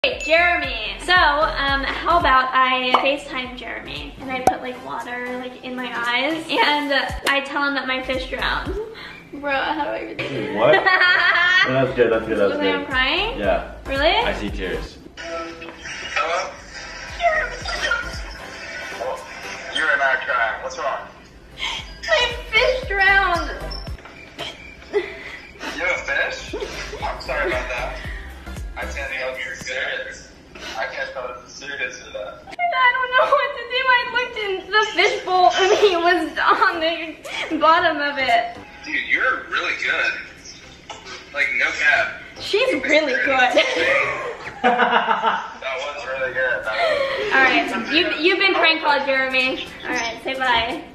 Okay, Jeremy. So, how about I FaceTime Jeremy and I put like water like in my eyes and I tell him that my fish drowned. Bro, how do I even do this? What? No, that's good, that's good, that's good. I'm crying? Yeah. Really? I see tears. Hello? Oh, you're not crying. What's wrong? My fish drowned. You have a fish? I'm sorry about that. I can't help you serious. I can't tell if it's serious or not. I don't know what to do. I looked in the fish bowl and he was on the bottom of it. Dude, you're really good. Like, no cap. She's really good. That was really good. Alright, you've been prank called, Jeremy. Alright, say bye.